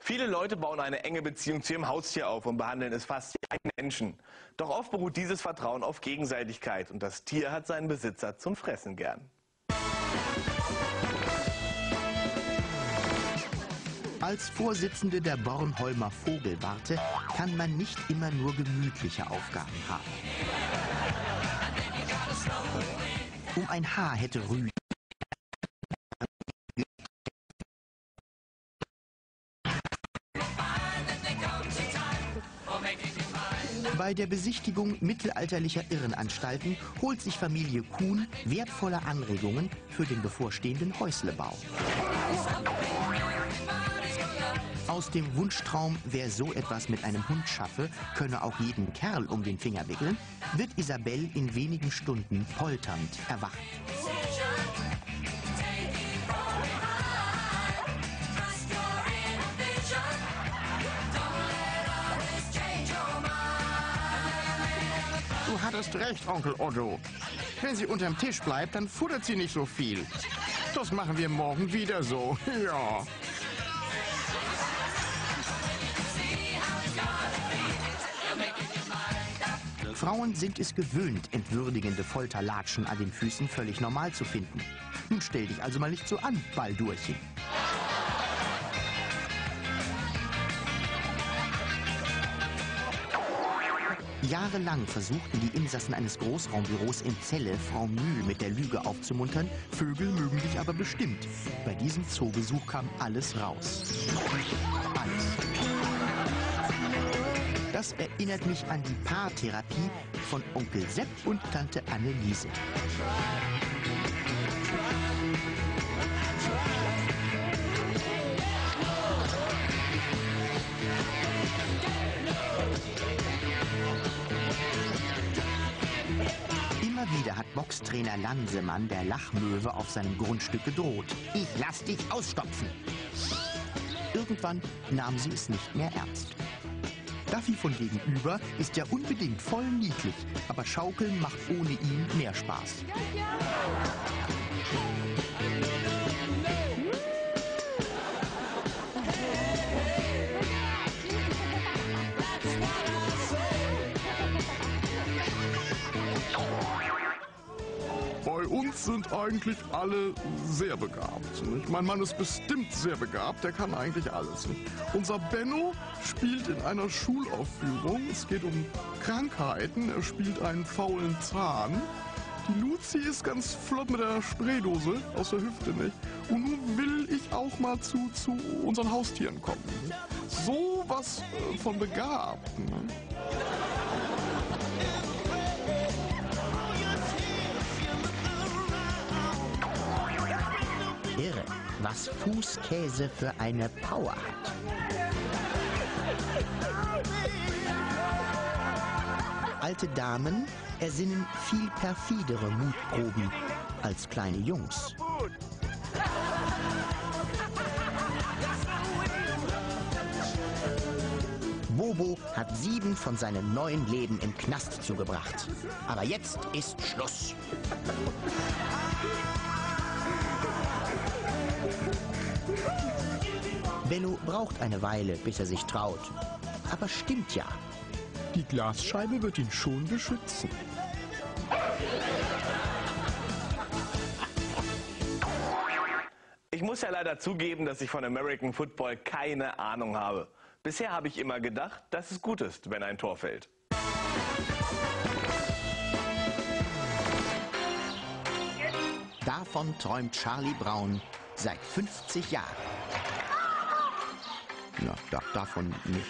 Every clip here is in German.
Viele Leute bauen eine enge Beziehung zu ihrem Haustier auf und behandeln es fast wie einen Menschen. Doch oft beruht dieses Vertrauen auf Gegenseitigkeit und das Tier hat seinen Besitzer zum Fressen gern. Als Vorsitzende der Bornholmer Vogelwarte kann man nicht immer nur gemütliche Aufgaben haben. Um ein Haar hätte Rüdi bei der Besichtigung mittelalterlicher Irrenanstalten holt sich Familie Kuhn wertvolle Anregungen für den bevorstehenden Häuslebau. Aus dem Wunschtraum, wer so etwas mit einem Hund schaffe, könne auch jeden Kerl um den Finger wickeln, wird Isabelle in wenigen Stunden polternd erwacht. Du hattest recht, Onkel Otto. Wenn sie unterm Tisch bleibt, dann futtert sie nicht so viel. Das machen wir morgen wieder so. Ja. Frauen sind es gewöhnt, entwürdigende Folterlatschen an den Füßen völlig normal zu finden. Nun stell dich also mal nicht so an, Baldurchen. Jahrelang versuchten die Insassen eines Großraumbüros in Celle Frau Mühl mit der Lüge aufzumuntern, Vögel mögen dich aber bestimmt. Bei diesem Zoobesuch kam alles raus. Alles. Das erinnert mich an die Paartherapie von Onkel Sepp und Tante Anneliese. Immer wieder hat Boxtrainer Lansemann der Lachmöwe auf seinem Grundstück gedroht. Ich lass dich ausstopfen. Irgendwann nahm sie es nicht mehr ernst. Duffy von gegenüber ist ja unbedingt voll niedlich, aber Schaukeln macht ohne ihn mehr Spaß. Bei uns sind eigentlich alle sehr begabt. Nicht? Mein Mann ist bestimmt sehr begabt, der kann eigentlich alles. Nicht? Unser Benno spielt in einer Schulaufführung, es geht um Krankheiten, er spielt einen faulen Zahn. Die Luzi ist ganz flott mit der Spraydose aus der Hüfte, nicht? Und nun will ich auch mal zu unseren Haustieren kommen. Nicht? So was von begabt. Nicht? Irre, was Fußkäse für eine Power hat. Alte Damen ersinnen viel perfidere Mutproben als kleine Jungs. Bobo hat 7 von seinen 9 Leben im Knast zugebracht. Aber jetzt ist Schluss. Benno braucht eine Weile, bis er sich traut. Aber stimmt ja. Die Glasscheibe wird ihn schon beschützen. Ich muss ja leider zugeben, dass ich von American Football keine Ahnung habe. Bisher habe ich immer gedacht, dass es gut ist, wenn ein Tor fällt. Davon träumt Charlie Brown seit 50 Jahren. Na, davon nicht.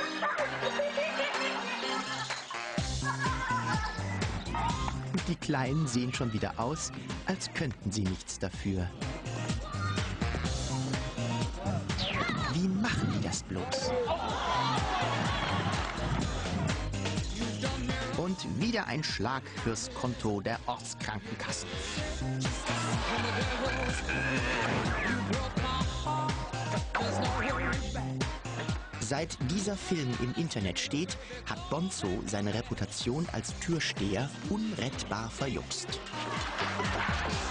Die Kleinen sehen schon wieder aus, als könnten sie nichts dafür. Wie machen die das bloß? Und wieder ein Schlag fürs Konto der Ortskrankenkassen. Seit dieser Film im Internet steht, hat Bonzo seine Reputation als Türsteher unrettbar verjuckst.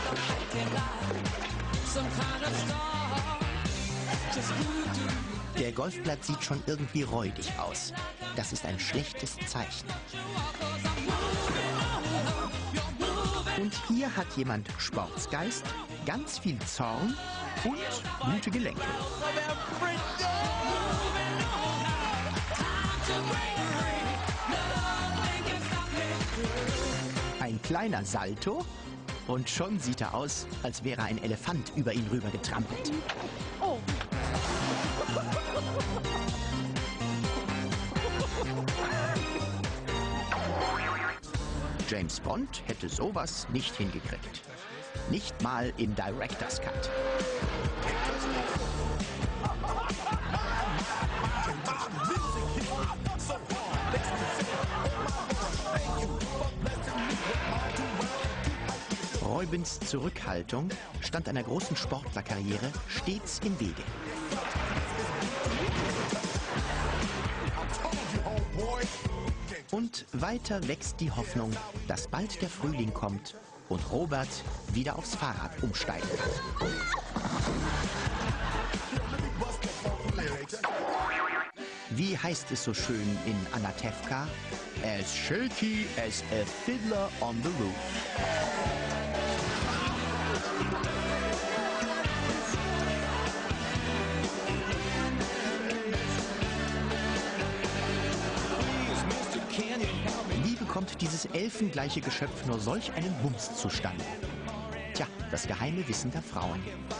Der Golfplatz sieht schon irgendwie räudig aus. Das ist ein schlechtes Zeichen. Und hier hat jemand Sportsgeist, ganz viel Zorn und gute Gelenke. Ein kleiner Salto und schon sieht er aus, als wäre ein Elefant über ihn rüber getrampelt. Oh. James Bond hätte sowas nicht hingekriegt. Nicht mal im Director's Cut. Reubens Zurückhaltung stand einer großen Sportlerkarriere stets im Wege. Und weiter wächst die Hoffnung, dass bald der Frühling kommt und Robert wieder aufs Fahrrad umsteigen kann. Wie heißt es so schön in Anatevka? As shaky as a fiddler on the roof. Wie bekommt dieses elfengleiche Geschöpf nur solch einen Bums zustande? Tja, das geheime Wissen der Frauen.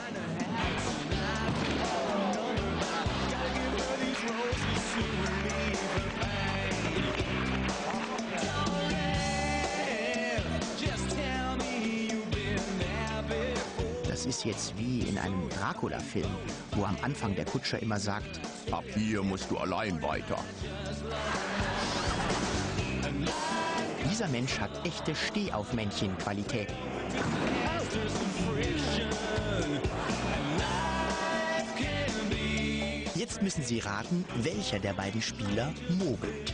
Das ist jetzt wie in einem Dracula-Film, wo am Anfang der Kutscher immer sagt, ab hier musst du allein weiter. Dieser Mensch hat echte Stehaufmännchen-Qualität. Jetzt müssen Sie raten, welcher der beiden Spieler mogelt.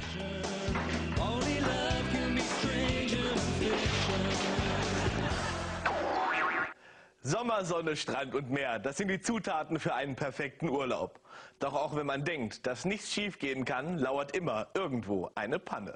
Sommer, Sonne, Strand und Meer, das sind die Zutaten für einen perfekten Urlaub. Doch auch wenn man denkt, dass nichts schiefgehen kann, lauert immer irgendwo eine Panne.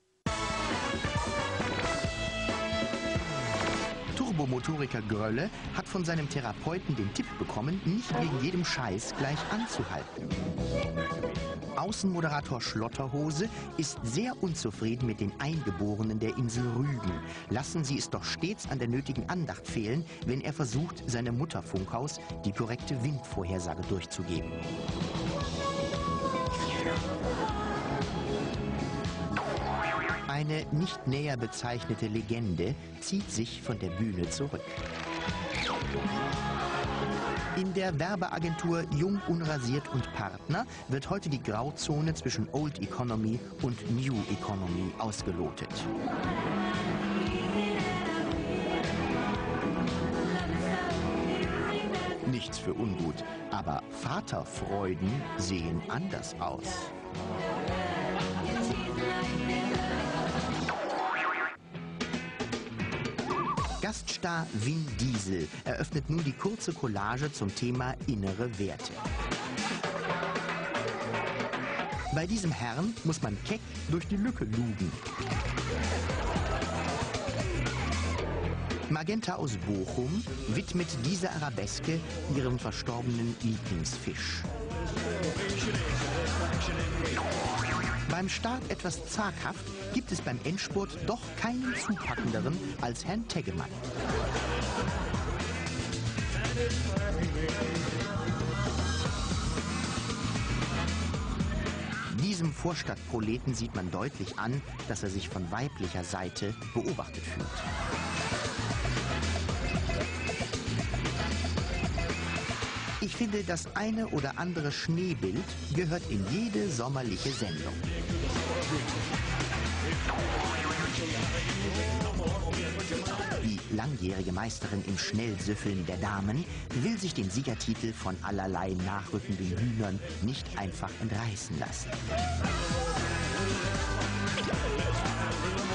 Turbomotoriker Grölle hat von seinem Therapeuten den Tipp bekommen, nicht wegen jedem Scheiß gleich anzuhalten. Außenmoderator Schlotterhose ist sehr unzufrieden mit den Eingeborenen der Insel Rügen. Lassen Sie es doch stets an der nötigen Andacht fehlen, wenn er versucht, seinem Mutterfunkhaus die korrekte Windvorhersage durchzugeben. Eine nicht näher bezeichnete Legende zieht sich von der Bühne zurück. In der Werbeagentur Jung, Unrasiert und Partner wird heute die Grauzone zwischen Old Economy und New Economy ausgelotet. Nichts für ungut, aber Vaterfreuden sehen anders aus. Gaststar Vin Diesel eröffnet nun die kurze Collage zum Thema innere Werte. Bei diesem Herrn muss man keck durch die Lücke lugen. Magenta aus Bochum widmet diese Arabeske ihrem verstorbenen Lieblingsfisch. Beim Start etwas zaghaft, gibt es beim Endspurt doch keinen zupackenderen als Herrn Teggemann. Diesem Vorstadtproleten sieht man deutlich an, dass er sich von weiblicher Seite beobachtet fühlt. Ich finde, das eine oder andere Schneebild gehört in jede sommerliche Sendung. Die langjährige Meisterin im Schnellsüffeln der Damen will sich den Siegertitel von allerlei nachrückenden Hühnern nicht einfach entreißen lassen.